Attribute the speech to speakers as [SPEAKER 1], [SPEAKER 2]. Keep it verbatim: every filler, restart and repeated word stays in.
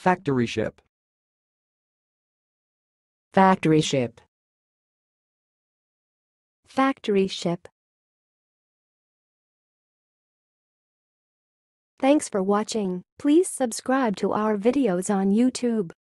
[SPEAKER 1] Factoryship.
[SPEAKER 2] Factoryship.
[SPEAKER 3] Factoryship. Thanks for watching. Please subscribe to our videos on YouTube.